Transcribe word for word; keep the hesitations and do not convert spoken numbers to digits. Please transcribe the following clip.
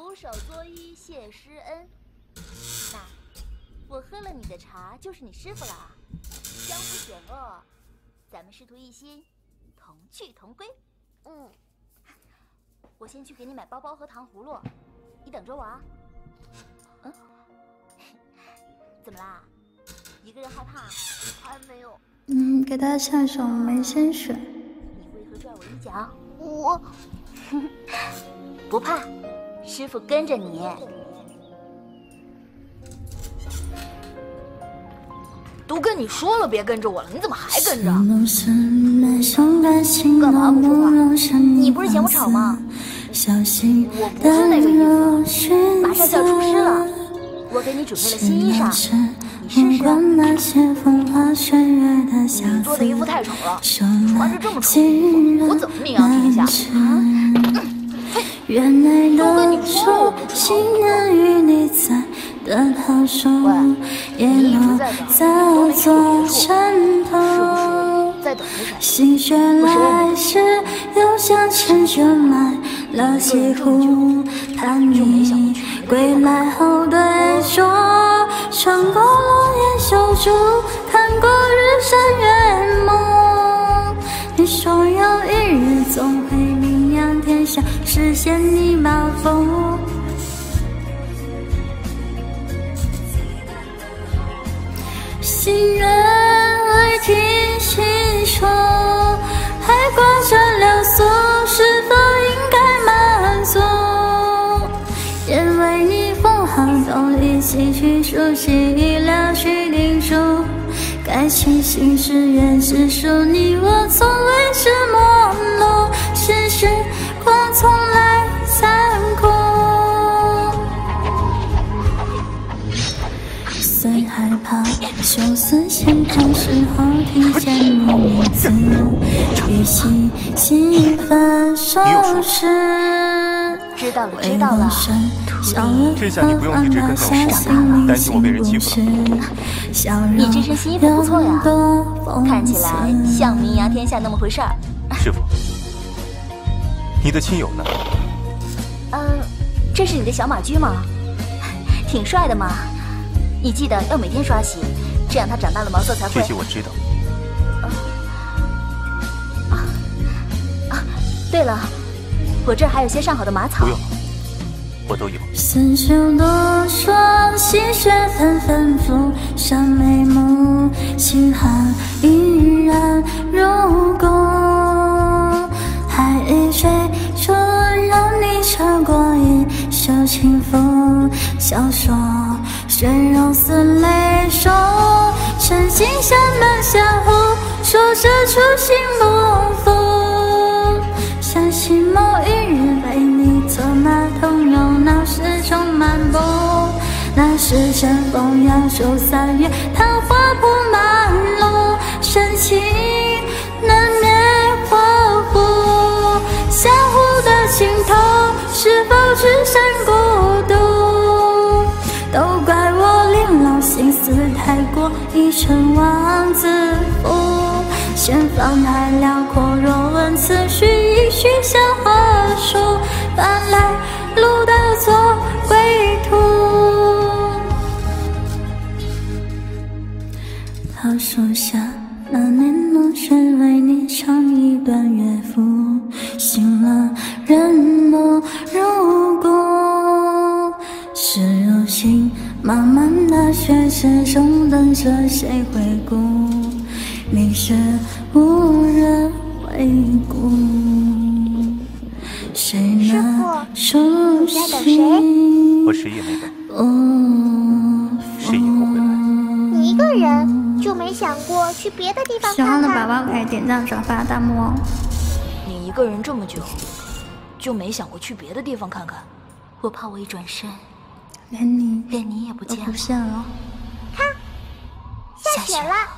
徒手作揖谢师恩。那我喝了你的茶，就是你师傅了啊！相辅险恶，咱们师徒一心，同去同归。嗯，我先去给你买包包和糖葫芦，你等着我啊。嗯，怎么啦？一个人害怕？还没有。 嗯，给大家唱一首《梅仙雪》。 你为何拽我一脚？我不怕，师傅跟着你。 都跟你说了别跟着我了，你怎么还跟着？ 干嘛不说话？你不是嫌我吵吗？我不是那个意思，马上就要出师了，我给你准备了新衣裳，你试试。 你做的衣服太丑了，穿着这么丑衣服，我怎么名扬天下？啊！嘿，都跟你说了我不是好得到手， 你一直在等，都没听我说，是不是在等着谁？ 心血来时，又想成就来了西湖盼你归来后对说，穿过落叶修竹，看过日山月梦。你说有一日总会名扬天下，实现你抱负。心愿未听细说，还挂着流苏，是否应该满足？因为你封好都一起去书写了续订书，该庆幸是缘是属你我，从未是陌路，是时光从来残酷。虽害怕修辞浅谈时候听见你名字，预习心分手时知道了知道了， 这下你不用一直跟在我身边，担心我被人欺负了。 你这身新衣服不错呀，看起来像名扬天下那么回事儿。 师傅，你的亲友呢？ 嗯，这是你的小马驹吗？挺帅的嘛。你记得要每天刷洗，这样它长大了毛色才会。 这些我知道。 啊啊！对了，我这儿还有些上好的马草。 不用，我都有。 似秋多霜，细雪纷纷浮上眉目，心寒依然如故。海一追逐，让你穿过一袖轻拂，笑说。水柔似泪手，沉浸山门相互，说着初心不负。相信某一日被你策马同游，闹市中漫步。那时乘风扬手三月，桃花铺满路，深情难免恍惚。相互的情头，是否只剩孤独？都怪我令老心思太过，一尘妄自负。前方太辽阔，若问此去一去向何处？翻来路的做归途。他树下那年落雪，为你唱一段乐府，醒了人梦如故。是如今漫漫大雪之中，等着谁回顾？明知无人回顾，谁能熟悉？ 我谁也没等， 哦， 谁也不会来。 你一个人就没想过去别的地方看看？ 喜欢的宝宝可以点赞、转发、弹幕哦。 你一个人这么久，就没想过去别的地方看看？ 我怕我一转身。 连你连你也不见了， 不见了。 看，下雪了。